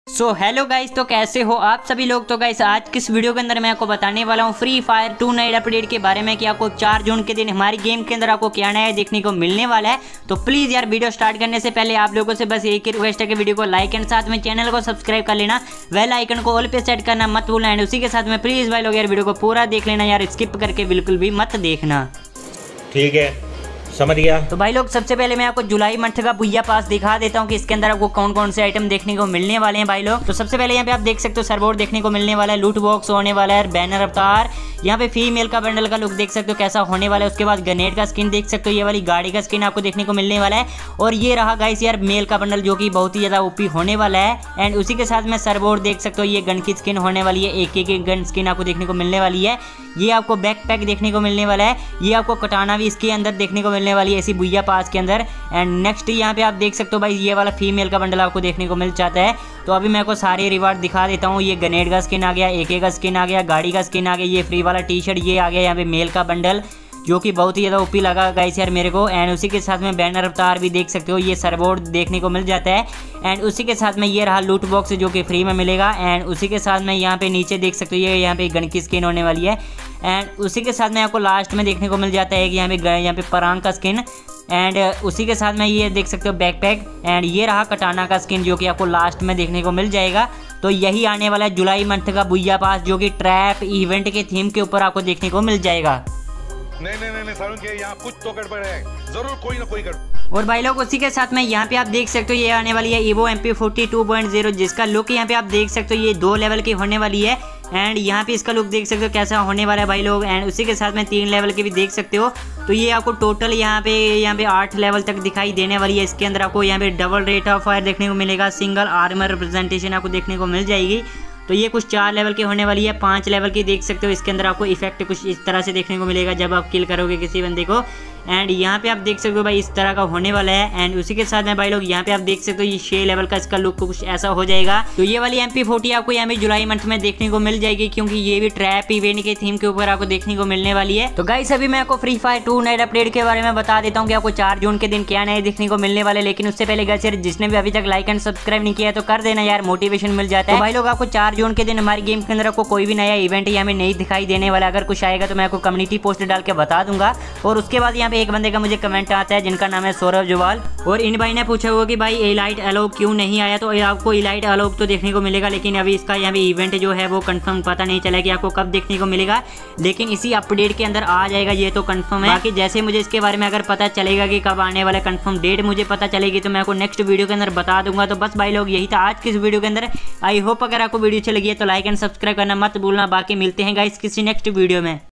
So hello guys, तो कैसे हो आप सभी लोग। तो गाइस आज किस वीडियो के अंदर मैं आपको बताने वाला हूँ फ्री फायर 2 नाइट अपडेट के बारे में कि आपको 4 जून के दिन हमारी गेम के अंदर आपको क्या नया देखने को मिलने वाला है। तो प्लीज यार वीडियो स्टार्ट करने से पहले आप लोगों से बस एक ही रिक्वेस्ट है कि वीडियो को लाइक एंड साथ में चैनल को सब्सक्राइब कर लेना, बेल आइकन को ऑल पे सेट करना मत भूलना। एंड उसी के साथ में प्लीज भाई लोग यार वीडियो को पूरा देख लेना यार, स्किप करके बिल्कुल भी मत देखना। ठीक है, समझ गया। तो भाई लोग सबसे पहले मैं आपको जुलाई मंथ का बुया पास दिखा देता हूँ कि इसके अंदर आपको कौन कौन से आइटम देखने को मिलने वाले हैं भाई लोग। तो सबसे पहले यहाँ पे आप देख सकते हो सर्वोर्ड देखने को मिलने वाला है, लूट बॉक्स होने वाला है, बैनर अवतार, यहाँ पे फीमेल का बंडल का लुक देख सकते हो कैसा होने वाला है। उसके बाद ग्रेनेड का स्किन देख सकते हो, ये वाली गाड़ी का स्किन आपको देखने को मिलने वाला है। और ये रहा गाइस यार मेल का बंडल जो कि बहुत ही ज्यादा ओपी होने वाला है। एंड उसी के साथ में सर्वोर्ड देख सकते हो, ये गन की स्किन होने वाली है, एक गन स्किन आपको देखने को मिलने वाली है। ये आपको बैकपैक देखने को मिलने वाला है, ये आपको कटाना भी इसके अंदर देखने को मिलने वाली है इसी बुया पास के अंदर। एंड नेक्स्ट यहाँ पे आप देख सकते हो भाई ये वाला फीमेल का बंडल आपको देखने को मिल जाता है। तो अभी मैं आपको सारे रिवार्ड दिखा देता हूँ। ये ग्रेनेड का स्किन आ गया, AK का स्किन आ गया, गाड़ी का स्किन आ गया, ये फ्री वाला टी शर्ट ये आ गया, यहाँ पे मेल का बंडल जो कि बहुत ही ज़्यादा ओपी लगा गाइस यार मेरे को। एंड उसी के साथ में बैनर अवतार भी देख सकते हो, ये सर्वोर्ड देखने को मिल जाता है। एंड उसी के साथ में ये रहा लूट बॉक्स जो कि फ्री में मिलेगा। एंड उसी के साथ में यहाँ पे नीचे देख सकते हो, ये यहाँ पे गन की स्किन होने वाली है। एंड उसी के साथ में आपको लास्ट में देखने को मिल जाता है कि यहाँ पे परांग का स्किन। एंड उसी के साथ में ये देख सकते हो बैकपैक। एंड ये रहा कटाना का स्किन जो कि आपको लास्ट में देखने को मिल जाएगा। तो यही आने वाला है जुलाई मंथ का बुया पास जो कि ट्रैप इवेंट के थीम के ऊपर आपको देखने को मिल जाएगा। नहीं सारुण के यहाँ कुछ तो गड़बड़ है, जरूर कोई ना कोई गड़बड़। और भाई लोग उसी के साथ में यहाँ पे आप देख सकते हो ये आने वाली है EVO MP40 2.0 जिसका लुक यहाँ पे आप देख सकते हो ये 2 लेवल की होने वाली है। एंड यहाँ पे इसका लुक देख सकते हो कैसा होने वाला है भाई लोग। एंड उसी के साथ में 3 लेवल के भी देख सकते हो। तो ये आपको टोटल यहाँ पे 8 लेवल तक दिखाई देने वाली है। इसके अंदर आपको यहाँ पे डबल रेट ऑफ फायर देखने को मिलेगा, सिंगल आर्मर रिप्रेजेंटेशन आपको देखने को मिल जाएगी। तो ये कुछ 4 लेवल की होने वाली है, 5 लेवल की देख सकते हो। इसके अंदर आपको इफेक्ट कुछ इस तरह से देखने को मिलेगा जब आप किल करोगे किसी बंदे को। एंड यहाँ पे आप देख सकते हो भाई इस तरह का होने वाला है। एंड उसी के साथ में भाई लोग यहाँ पे आप देख सकते हो ये 6 लेवल का इसका लुक कुछ ऐसा हो जाएगा। तो ये वाली MP40 आपको यहाँ पे जुलाई मंथ में देखने को मिल जाएगी क्योंकि ये भी ट्रैप इवेंट के थीम के ऊपर आपको देखने को मिलने वाली है। तो गाइस अभी मैं आपको फ्री फायर 2 नाइट अपडेट के बारे में बता देता हूँ कि आपको 4 जून के दिन क्या नए देखने को मिलने वाले। लेकिन उससे पहले गाइस यार जिसने भी अभी तक लाइक एंड सब्सक्राइब नहीं किया तो कर देना यार, मोटिवेशन मिल जाता है। भाई लोग आपको 4 जून के दिन हमारी गेम के अंदर आपको कोई भी नया इवेंट यहाँ में नहीं दिखाई देने वाला। अगर कुछ आएगा तो मैं आपको कम्युनिटी पोस्ट डाल के बता दूंगा। और उसके बाद यहाँ पे एक बंदे का मुझे कमेंट आता है जिनका नाम है सौरभ जुवाल। और इन भाई ने पूछा हुआ कि भाई इलाइट अलोक क्यों नहीं आया। तो आपको इलाइट अलोक तो देखने को मिलेगा, लेकिन अभी इसका यहाँ पे इवेंट जो है वो कंफर्म पता नहीं चला कि आपको कब देखने को मिलेगा। लेकिन इसी अपडेट के अंदर आ जाएगा ये तो कंफर्म है। बाकी जैसे मुझे इसके बारे में अगर पता चलेगा कि कब आने वाला कंफर्म डेट मुझे पता चलेगी तो मैं आपको नेक्स्ट वीडियो के अंदर बता दूंगा। तो बस भाई लोग यही था आज की इस वीडियो के अंदर। आई होप अगर आपको वीडियो अच्छी लगी है तो लाइक एंड सब्सक्राइब करना मत भूलना। बाकी मिलते हैं गाइस किसी नेक्स्ट वीडियो में।